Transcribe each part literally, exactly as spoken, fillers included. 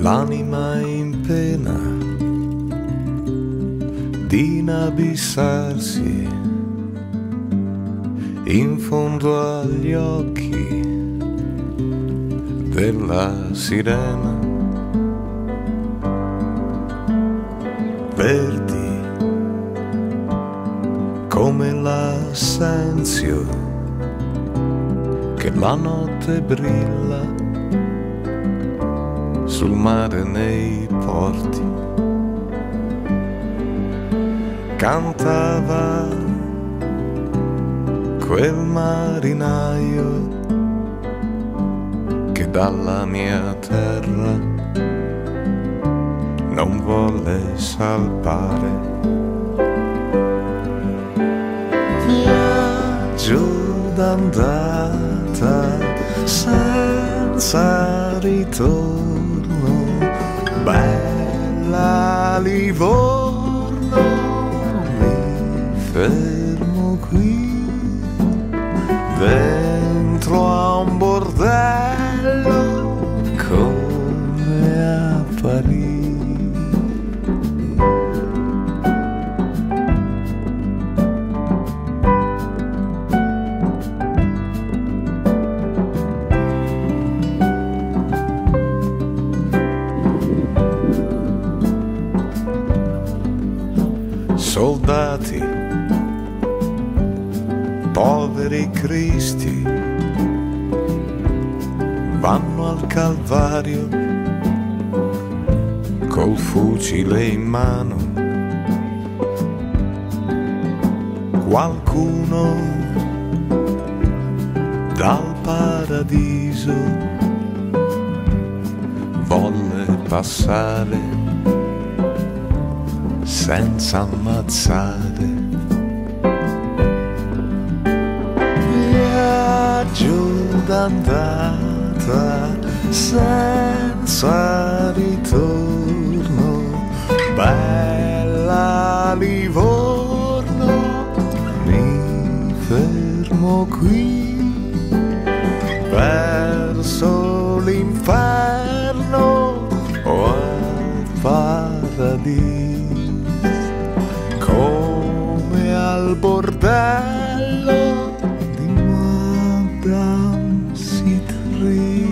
l'anima in pena di inabissarsi in fondo agli occhi della sirena. Verdi come l'assenzio che la notte brilla sul mare nei porti. Cantava quel marinaio che dalla mia terra non volle salpare. Viaggio d'andata senza ritorno, bella Livorno, mi fermo qui dentro a un bordello come a Parigi. Soldati, poveri cristi, vanno al Calvario col fucile in mano. Qualcuno dal paradiso volle passare senza ammazzare. Viaggio d'andata senza ritorno, bella Livorno, mi fermo qui verso l'inferno o al paradiso. Come al bordello di Madame Citri.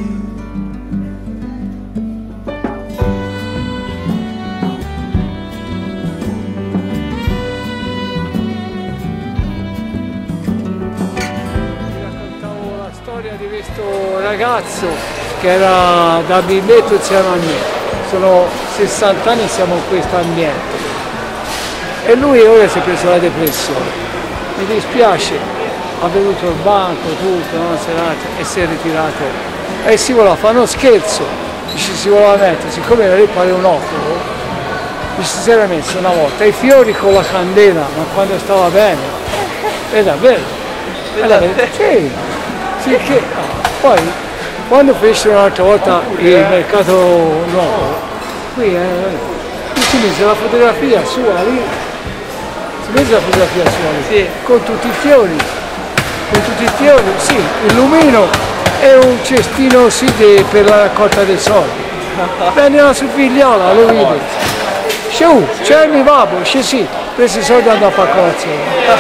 Raccontavo la storia di questo ragazzo che era da bimbo insieme a me. Sono sessanta anni e siamo in questo ambiente. E lui ora si è preso la depressione. Mi dispiace, ha veduto il banco, tutto, una serata e si è ritirato. E si voleva fare uno scherzo, dice, si voleva mettere, siccome era lì paleonofobo, dice, si era messo una volta i fiori con la candela, ma quando stava bene, è davvero. Allora, sì, sì che, poi quando fecero un'altra volta il mercato nuovo, qui eh, si mise la fotografia sua lì. Vedi la fotografia sua lì? Sì. Con tutti i fiori, con tutti i fiori, sì, il lumino è un cestino sì de, per la raccolta dei soldi. Venne la sua figliola, lo vede. Sciù, c'è il mio babbo, c'è sì, presi i soldi e andò a fare colazione.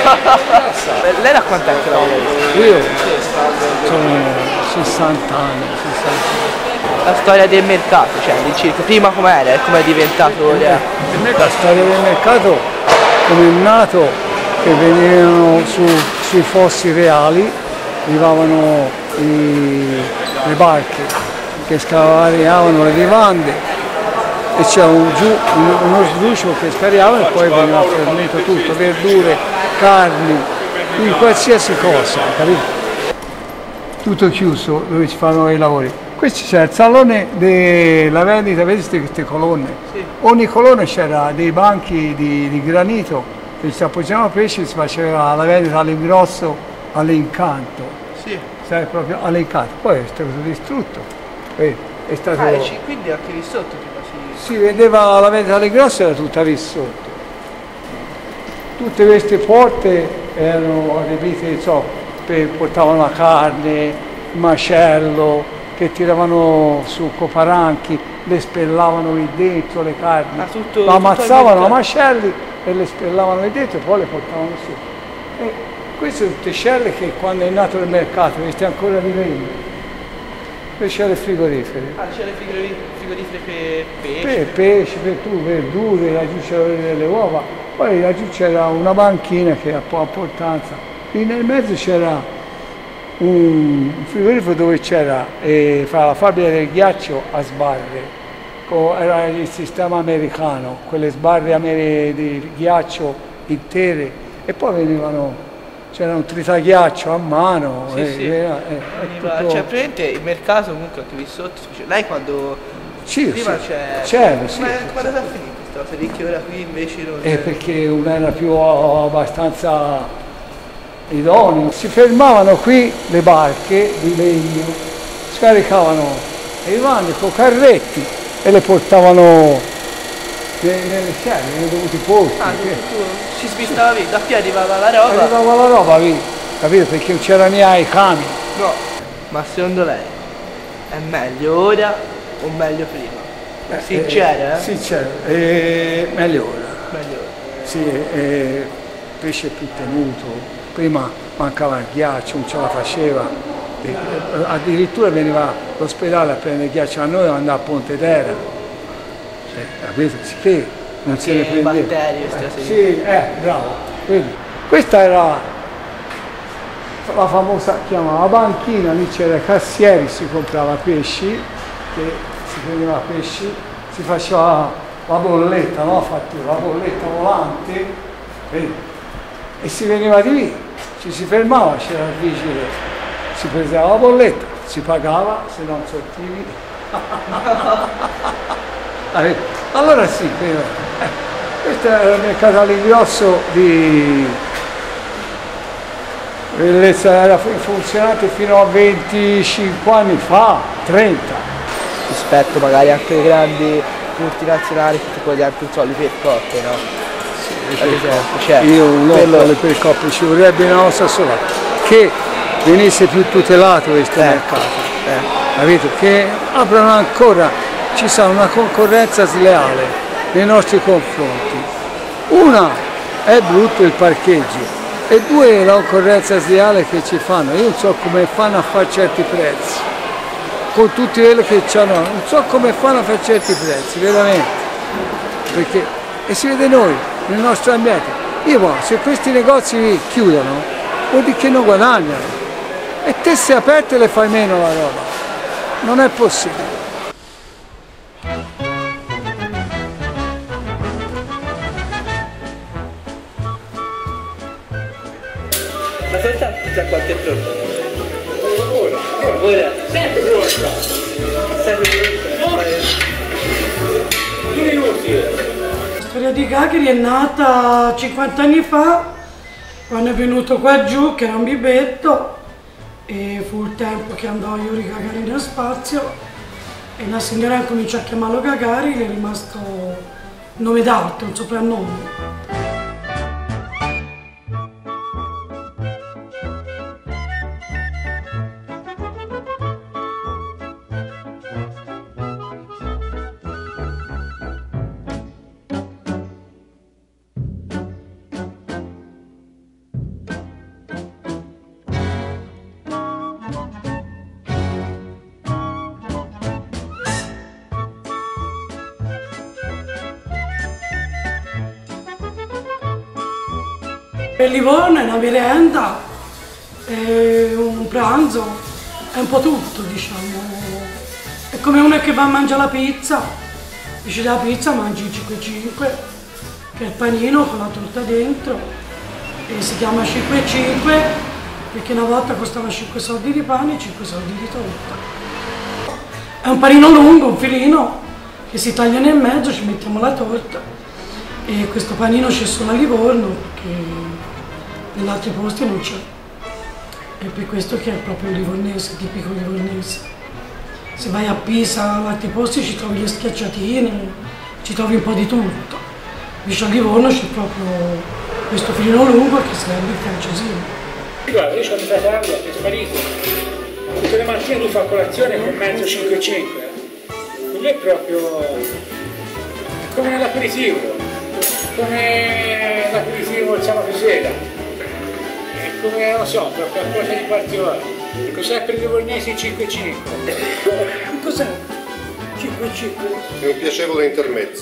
Lei da quant'è che lavora? Io sono sessanta anni, sessanta anni. La storia del mercato, cioè del circo, prima com'era e com'è diventato ora? La storia del mercato come è nato, che venivano su, sui fossi reali, arrivavano i, le barche che scavavano le vivande e c'era un giù, un, uno sdrucio che scariava e poi veniva fornito tutto, verdure, carni, quindi qualsiasi cosa, capito? Tutto chiuso dove ci fanno i lavori. Questo c'è il salone della vendita, vedete queste colonne? Sì. Ogni colonna c'era dei banchi di, di granito che ci appoggiavano a pesci e si faceva la vendita all'ingrosso, all'incanto. Sì. Sai, proprio all'incanto. Poi è stato distrutto. Poi è stato... Ah, quindi anche lì sotto tipo si... Si vendeva la vendita all'ingrosso e era tutta lì sotto. Tutte queste porte erano adibite, so, per, portavano la carne, il macello, che tiravano su coparanchi, le spellavano lì dentro le carni, Ah, tutto- lo ammazzavano tutto a il macelli e le spellavano lì dentro e poi le portavano su. E queste sono tutte scelle che quando è nato il mercato, queste ancora di legno, le scelle frigorifere. Ah, c'è le frigorifere, frigorifere per pesce. Per pesce, per tu, verdure, laggiù c'erano delle uova, poi laggiù c'era una banchina che ha po' importanza, lì nel mezzo c'era un frigorifero dove c'era eh, fra la fabbrica del ghiaccio a sbarre, co- era il sistema americano, quelle sbarre ameri- di ghiaccio intere e poi venivano, c'era un tritaghiaccio a mano. Sì, e- sì. era- eh, è Veniva- tutto- Cioè, praticamente il mercato comunque anche qui sotto. Lei quando Sì, prima sì, c'è. c'era, sì, Ma sì, quando sta finita questa cosa? Perché ora qui invece non. Eh, perché non era più abbastanza idoneo. Si fermavano qui le barche di legno, scaricavano i vanni con carretti e le portavano ne- nelle scene, nei dovuti posti. Ah, che- tu, tu si spistava via, da qui arrivava la roba. Arrivava la roba lì, capito? Perché non c'erano neanche i camion. No. Ma secondo lei è meglio ora o meglio prima? Sincera, eh? Sincero, eh, meglio ora. Meglio ora. Sì, eh, pesce più tenuto, prima mancava il ghiaccio, non ce la faceva, e, eh, addirittura veniva all'ospedale a prendere il ghiaccio a noi e andava a Pontedera, cioè, capito? Sì, non se ne Che prendeva. batteri, queste cose. Sì, eh, bravo, vedi. Questa era la famosa, chiamava banchina, lì c'era i cassieri, si comprava pesci, che si prendeva pesci, si faceva la bolletta, no? Fattura, la bolletta volante, vedi? E si veniva di lì, ci si fermava, c'era il vigile, si prendeva la bolletta, si pagava, se non sortivi. Allora sì, vero. Eh, questo era il mercato all'ingrosso di bellezza, era funzionato fino a venticinque anni fa, trenta. Rispetto magari anche alle grandi multinazionali, tipo gli altri soldi per coppe, no? Ad esempio, cioè, Io non quello- ho per coppe, ci vorrebbe una cosa sola, che venisse più tutelato questo Eh, mercato, eh. capito? Che aprano ancora, ci sia una concorrenza sleale nei nostri confronti. Una, è brutto il parcheggio, e due, la concorrenza sleale che ci fanno. Io non so come fanno a fare certi prezzi, con tutti quelli che c'hanno, non so come fanno a fare certi prezzi, veramente, perché, e si vede noi, nel nostro ambiente. Io va, se questi negozi chiudono, vuol dire che non guadagnano, e te se aperte le fai meno la roba, non è possibile. La torta da quanto è pronta? Ora. Ora. Sempre pronta. Sempre pronta. Due minuti. La storia di Gagri è nata cinquanta anni fa, quando è venuto qua giù, che era un bibetto, e fu il tempo che andò Yuri Gagarin nello spazio, e la signora cominciò a chiamarlo Gagarin, gli è rimasto un nome d'arte, un soprannome. Il Livorno è una merenda, è un pranzo, è un po' tutto, diciamo. È come uno che va a mangiare la pizza, dice la pizza mangi cinque e cinque, che è il panino con la torta dentro, e si chiama cinque e cinque perché una volta costava cinque soldi di pane e cinque soldi di torta. È un panino lungo, un filino, che si taglia nel mezzo, ci mettiamo la torta, e questo panino c'è solo a Livorno perché negli altri posti non c'è. È per questo che è proprio livornese, tipico livornese. Se vai a Pisa, ad altri posti ci trovi le schiacciatine, ci trovi un po' di tutto. Invece a Livorno c'è proprio questo filino lungo che serve il francesino. Guarda, io ho un fratello che è sparito. Tutte le mattine lui fa colazione con mezzo cinque e cinque. quello è proprio come l'aperitivo, come l'aperitivo il sabato sera, è come, non so, per qualcosa di particolare. Cos'è per i livornesi cinque e cinque? Cos'è? cinque e cinque? È un piacevole intermezzo.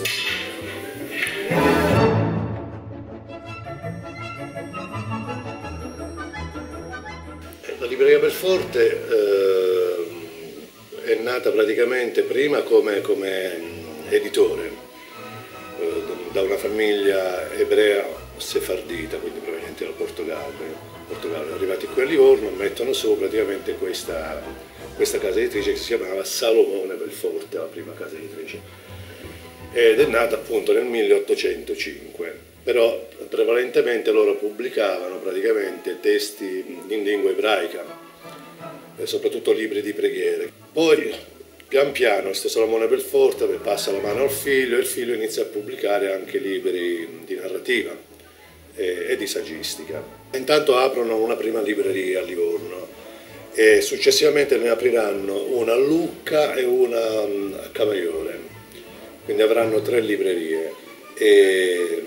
La libreria Belforte eh, è nata praticamente prima come, come editore eh, da una famiglia ebrea sefardita, quindi proveniente dal Portogallo. Portogallo. Arrivati qui a Livorno mettono su praticamente questa, questa casa editrice che si chiamava Salomone Belforte, la prima casa editrice, ed è nata appunto nel milleottocentocinque. Però prevalentemente loro pubblicavano praticamente testi in lingua ebraica, e soprattutto libri di preghiere. Poi pian piano questo Salomone Belforte passa la mano al figlio e il figlio inizia a pubblicare anche libri di narrativa e, e di saggistica. Intanto aprono una prima libreria a Livorno e successivamente ne apriranno una a Lucca e una a Camaiore, quindi avranno tre librerie. E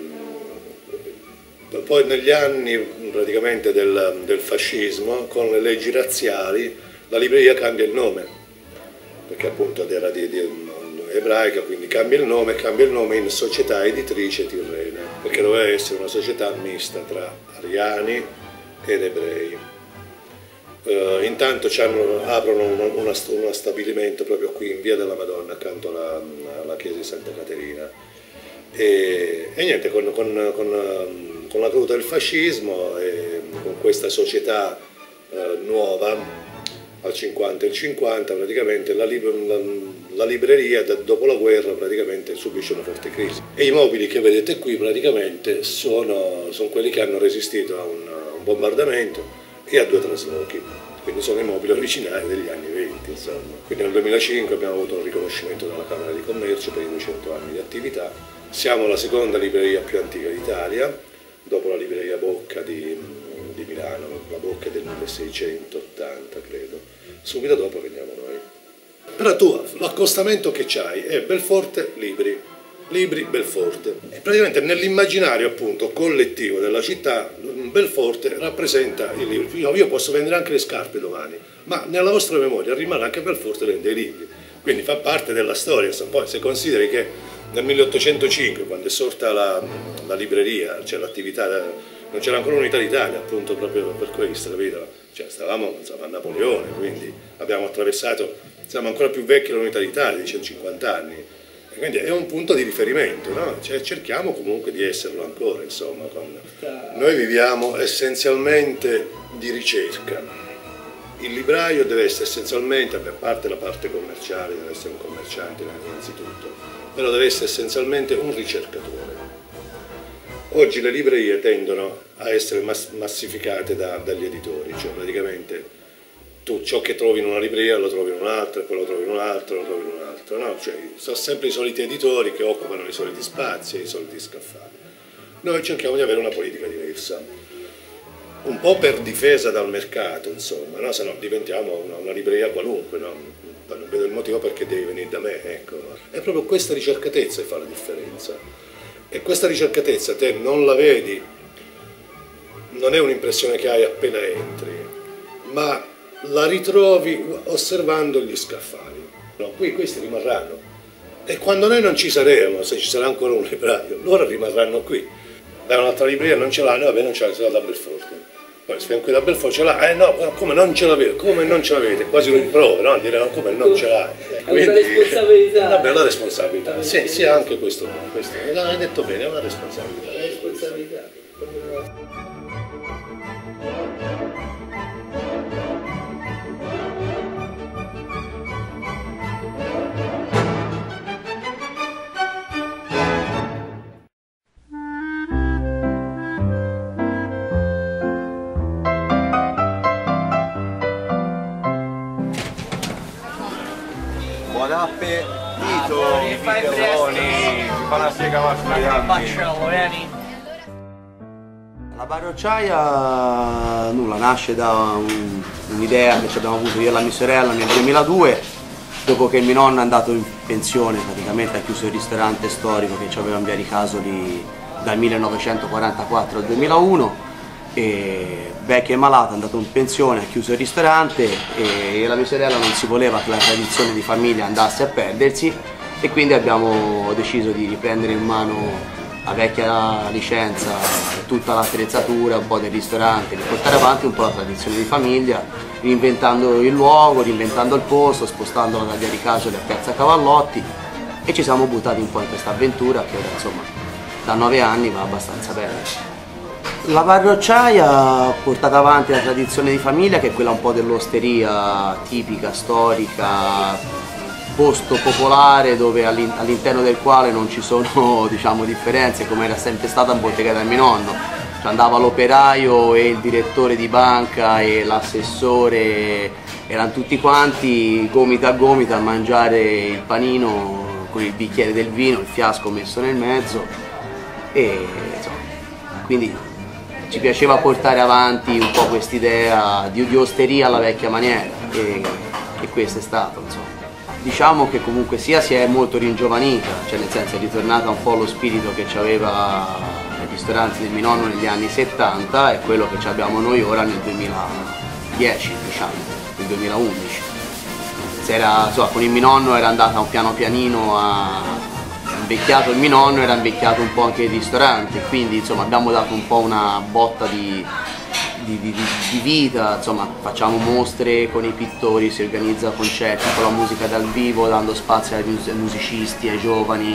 poi negli anni praticamente del, del fascismo, con le leggi razziali, la libreria cambia il nome, perché appunto era di, di ebraica, quindi cambia il nome, cambia il nome in Società Editrice Tirrene, perché doveva essere una società mista tra ariani ed ebrei. Uh, intanto hanno, aprono uno, una, uno stabilimento proprio qui in Via della Madonna, accanto alla, alla chiesa di Santa Caterina. E, e niente, con, con, con Con la caduta del fascismo e con questa società eh, nuova, al cinquanta e il cinquanta, praticamente la, lib la, la libreria da, dopo la guerra praticamente subisce una forte crisi. E i mobili che vedete qui praticamente sono, sono quelli che hanno resistito a un, a un bombardamento e a due traslochi. Quindi sono i mobili originali degli anni venti, insomma. Quindi nel duemilacinque abbiamo avuto un riconoscimento dalla Camera di Commercio per i duecento anni di attività. Siamo la seconda libreria più antica d'Italia, dopo la libreria Bocca di, di Milano, la Bocca è del milleseicentottanta credo, subito dopo veniamo noi. Però tu l'accostamento che c'hai è Belforte Libri, Libri Belforte. E praticamente nell'immaginario appunto collettivo della città Belforte rappresenta il libro. Io, io posso vendere anche le scarpe domani, ma nella vostra memoria rimarrà che Belforte vende i libri, quindi fa parte della storia. Poi se consideri che nel milleottocentocinque, quando è sorta la, la libreria, cioè l'attività, non c'era ancora unità d'Italia, appunto proprio per questo, capito? Cioè stavamo insomma, a Napoleone, quindi abbiamo attraversato, siamo ancora più vecchi dell'unità d'Italia, di centocinquanta anni, e quindi è un punto di riferimento, no? Cioè, cerchiamo comunque di esserlo ancora, insomma. Con... Noi viviamo essenzialmente di ricerca. Il libraio deve essere essenzialmente, a parte la parte commerciale, deve essere un commerciante innanzitutto, però deve essere essenzialmente un ricercatore. Oggi le librerie tendono a essere mass massificate da, dagli editori, cioè praticamente tu ciò che trovi in una libreria lo trovi in un'altra, poi lo trovi in un'altra, lo trovi in un'altra, no? Cioè sono sempre i soliti editori che occupano i soliti spazi e i soliti scaffali. Noi cerchiamo di avere una politica diversa, un po' per difesa dal mercato, insomma, no? Se no diventiamo una, una libreria qualunque, no? Non vedo il motivo perché devi venire da me, ecco. È proprio questa ricercatezza che fa la differenza. E questa ricercatezza te non la vedi, non è un'impressione che hai appena entri, ma la ritrovi osservando gli scaffali. No, qui questi rimarranno. E quando noi non ci saremo, se ci sarà ancora un libraio, loro rimarranno qui. Da un'altra libreria non ce l'ha, no, vabbè non ce l'ha, ce l'ha da Belforte. Poi se qui da Belforte ce l'ha, eh no, come non ce l'avete, come non ce l'avete, quasi un rimprovero, no? Dire no, come non ce l'hai. È una responsabilità. Vabbè, è una responsabilità, sì, sì, anche questo, questo. L'hai detto bene, è una responsabilità. Una responsabilità. Buon appetito, piccheroni, si fa una sega masticante. La parrocciaia nulla, nasce da un'idea un che abbiamo avuto io e la mia sorella nel duemiladue, dopo che mio nonno è andato in pensione, praticamente ha chiuso il ristorante storico che aveva in via Ricasoli dal millenovecentoquarantaquattro al duemilauno, e vecchio e malato è andato in pensione, ha chiuso il ristorante e la mia sorella non si voleva che la tradizione di famiglia andasse a perdersi, e quindi abbiamo deciso di riprendere in mano la vecchia licenza, tutta l'attrezzatura, un po' del ristorante, di portare avanti un po' la tradizione di famiglia, reinventando il luogo, reinventando il posto, spostandolo da via Ricasoli a piazza Cavallotti, e ci siamo buttati un po' in questa avventura che ora, insomma, da nove anni va abbastanza bene. La parrocciaia ha portato avanti la tradizione di famiglia, che è quella un po' dell'osteria tipica, storica, posto popolare dove all'interno del quale non ci sono, diciamo, differenze, come era sempre stata in bottega da mio nonno. Cioè, andava l'operaio e il direttore di banca e l'assessore, erano tutti quanti gomita a gomita a mangiare il panino con il bicchiere del vino, il fiasco messo nel mezzo, e insomma, quindi ci piaceva portare avanti un po' quest'idea di, di osteria alla vecchia maniera, e, e questo è stato, insomma. Diciamo che comunque sia si è molto ringiovanita, cioè nel senso è ritornata un po' lo spirito che c'aveva nei ristoranti del mio nonno negli anni settanta, e quello che abbiamo noi ora nel duemiladieci, diciamo, nel duemilaundici. Se era, insomma, con il mio nonno era andata un piano pianino a invecchiato il mio nonno, era invecchiato un po' anche il ristorante, quindi insomma abbiamo dato un po' una botta di, di, di, di vita, insomma facciamo mostre con i pittori, si organizza concerti con la musica dal vivo, dando spazio ai musicisti, ai giovani,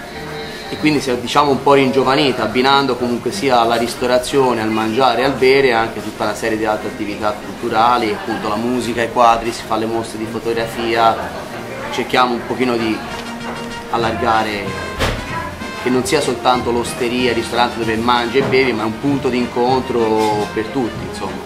e quindi si è, diciamo, un po' ringiovanita, abbinando comunque sia alla ristorazione, al mangiare e al bere anche tutta una serie di altre attività culturali, appunto la musica, i quadri, si fa le mostre di fotografia, cerchiamo un pochino di allargare, che non sia soltanto l'osteria, il ristorante dove mangi e bevi, ma è un punto di incontro per tutti, insomma.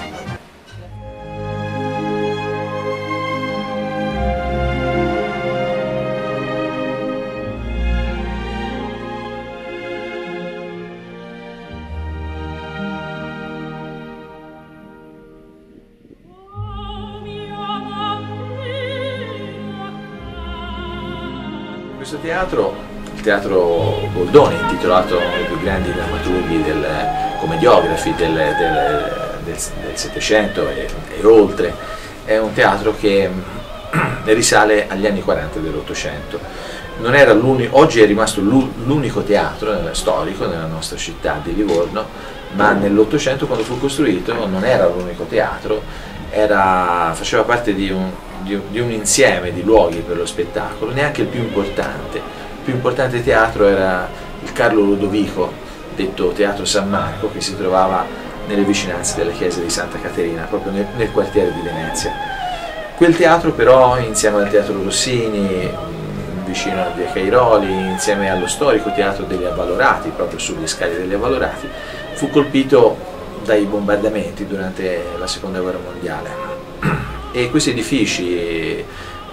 Questo teatro, il teatro Goldoni, intitolato ai più grandi drammaturghi, del, commediografi del, del, del, del Settecento e, e oltre, è un teatro che risale agli anni quaranta dell'Ottocento. Non era l'unico, oggi è rimasto l'unico teatro storico nella nostra città di Livorno, ma nell'Ottocento, quando fu costruito, non era l'unico teatro, era, faceva parte di un, di, un, di un insieme di luoghi per lo spettacolo, neanche il più importante. Il più importante teatro era il Carlo Lodovico, detto Teatro San Marco, che si trovava nelle vicinanze della chiesa di Santa Caterina, proprio nel, nel quartiere di Venezia. Quel teatro però, insieme al Teatro Rossini, vicino a via Cairoli, insieme allo storico Teatro degli Avvalorati, proprio sugli scali degli Avvalorati, fu colpito dai bombardamenti durante la seconda guerra mondiale, e questi edifici eh,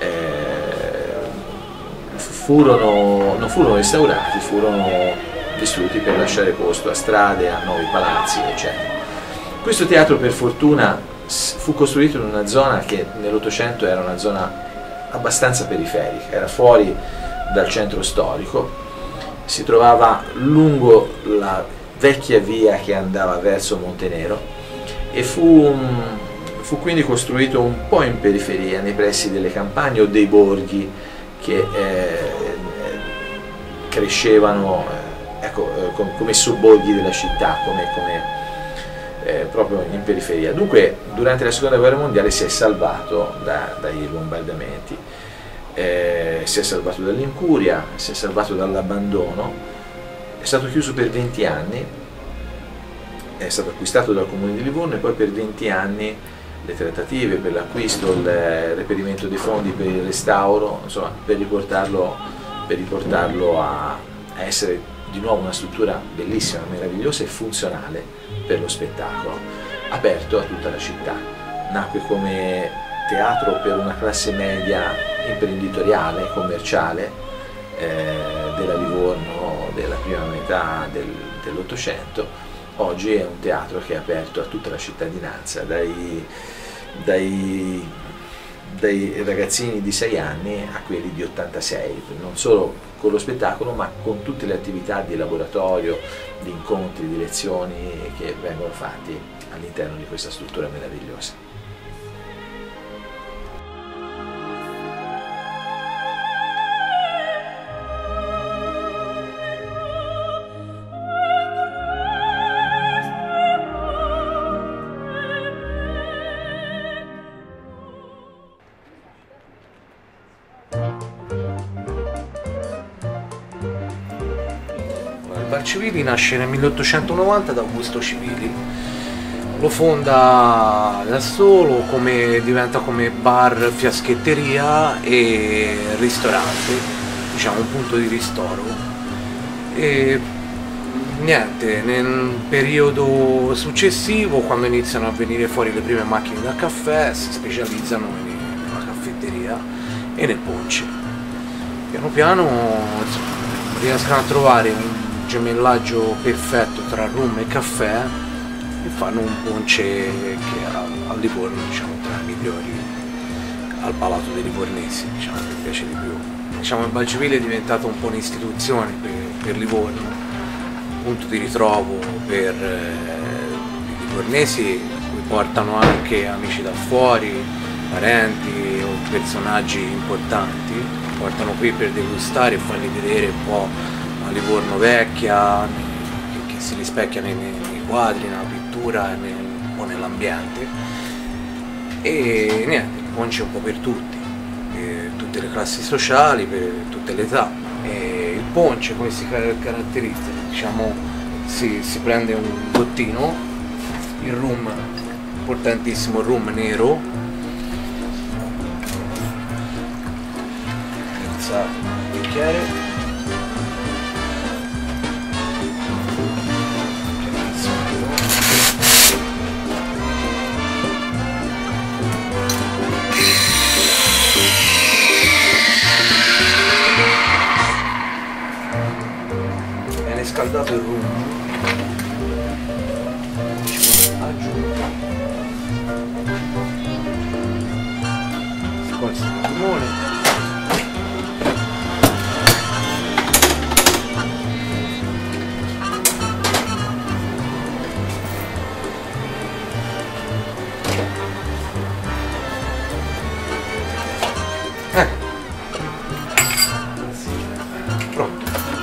furono, non furono restaurati, furono distrutti per lasciare posto a strade, a nuovi palazzi, eccetera. Questo teatro, per fortuna, fu costruito in una zona che nell'Ottocento era una zona abbastanza periferica, era fuori dal centro storico, si trovava lungo la vecchia via che andava verso Montenero, e fu, fu quindi costruito un po' in periferia, nei pressi delle campagne o dei borghi che eh, crescevano eh, ecco, eh, com come sobborghi della città, come, come eh, proprio in periferia. Dunque durante la seconda guerra mondiale si è salvato da, dai bombardamenti, eh, si è salvato dall'incuria, si è salvato dall'abbandono. È stato chiuso per venti anni, è stato acquistato dal Comune di Livorno, e poi per venti anni le trattative per l'acquisto, il reperimento dei fondi per il restauro, insomma, per riportarlo, per riportarlo a, a essere di nuovo una struttura bellissima, meravigliosa e funzionale per lo spettacolo, aperto a tutta la città. Nacque come teatro per una classe media imprenditoriale, commerciale, eh, della Livorno della prima metà del, dell'Ottocento. Oggi è un teatro che è aperto a tutta la cittadinanza, dai, dai, dai ragazzini di sei anni a quelli di ottantasei, non solo con lo spettacolo ma con tutte le attività di laboratorio, di incontri, di lezioni che vengono fatti all'interno di questa struttura meravigliosa. Il Bar Civili nasce nel milleottocentonovanta da Augusto Civili, lo fonda da solo, come, diventa come bar, fiaschetteria e ristorante, diciamo un punto di ristoro. E niente, nel periodo successivo, quando iniziano a venire fuori le prime macchine da caffè, si specializzano nella caffetteria e nel ponce. Piano piano insomma, riescono a trovare un gemellaggio perfetto tra rum e caffè e fanno un ponce che a, a Livorno, diciamo, tra i migliori al palato dei livornesi, diciamo, che piace di più. Diciamo, il Bar Civili è diventato un po' un'istituzione per, per Livorno, punto di ritrovo per eh, i livornesi, cui portano anche amici da fuori, parenti o personaggi importanti, portano qui per degustare e farli vedere un po' a Livorno vecchia, che, che si rispecchia nei, nei quadri, nella pittura e nel, un po' nell'ambiente. E niente, il ponce è un po' per tutti, per tutte le classi sociali, per tutte le età. E il ponce come si caratterizza? Diciamo, si, si prende un bottino, il rum, importantissimo, il rum nero, versato nel bicchiere. Scaldato il rum, ci aggiungo scorza di limone, eh. Pronto.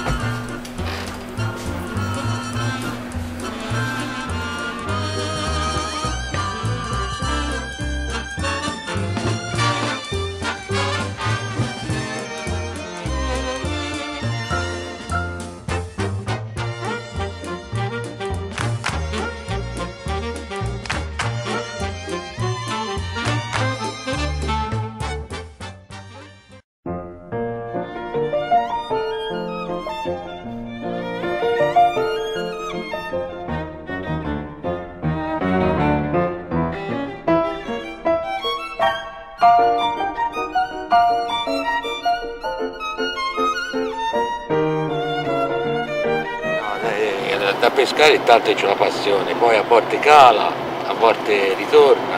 Da pescare intanto c'è una passione, poi a volte cala, a volte ritorna,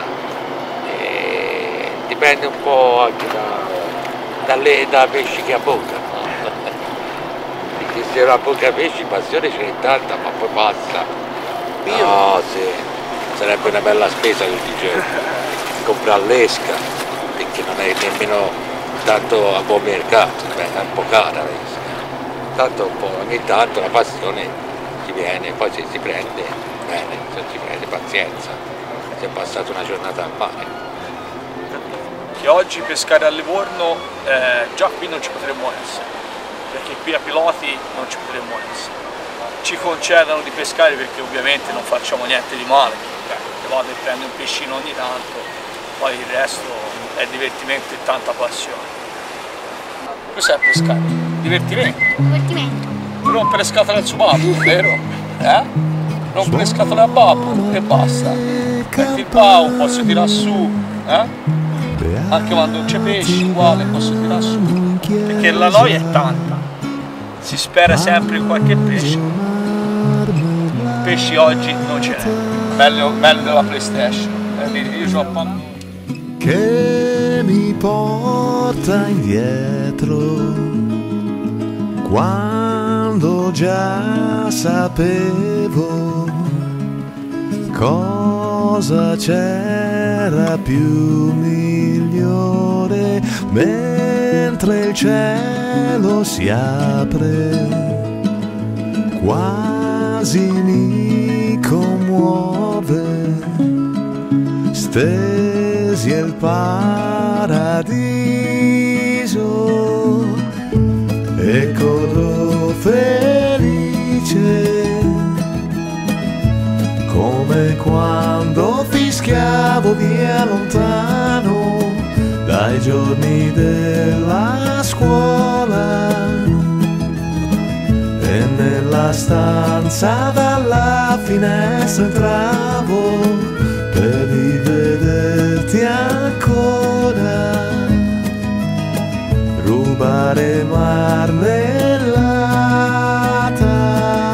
e dipende un po' anche da, dalle, da pesci che abboccano. Perché se non abbocca pesci, passione ce n'è tanta, ma poi passa. No, sì, sarebbe una bella spesa tutti i giorni, comprare l'esca, perché non è nemmeno tanto a buon mercato, è un po' cara l'esca. Tanto un po', ogni tanto la passione viene, poi se si prende, bene, se si prende pazienza, si è passata una giornata al mare. Che oggi pescare a Livorno, eh, già qui non ci potremmo essere, perché qui a Piloti non ci potremmo essere. Ci concedono di pescare perché ovviamente non facciamo niente di male, beh, vado e prendo un pescino ogni tanto, poi il resto è divertimento e tanta passione. Cos'è pescare? Divertimento. Divertimento. Rompere le scatole al suo babbo, vero? Eh? Rompere le scatole a babbo e basta. Metti il pau, posso tirare su, eh? Anche quando non c'è pesce, uguale, posso tirare su. Perché la noia è tanta. Si spera sempre in qualche pesce. Pesci oggi non ce n'è. Meglio, meglio della PlayStation. Io ho a che mi porta indietro, quando già sapevo cosa c'era più migliore, mentre il cielo si apre, quasi mi commuove, stesi il paradiso e corro felice, come quando fischiavo via lontano dai giorni della scuola, e nella stanza dalla finestra entravo per rivederti ancora, rubare marmellata.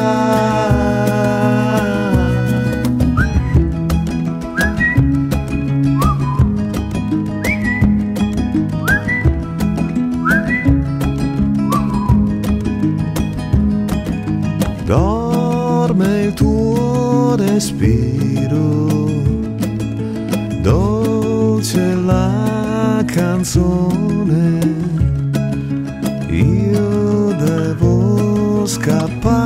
Dorme il tuo respiro, dolce la canzone, io devo scappare.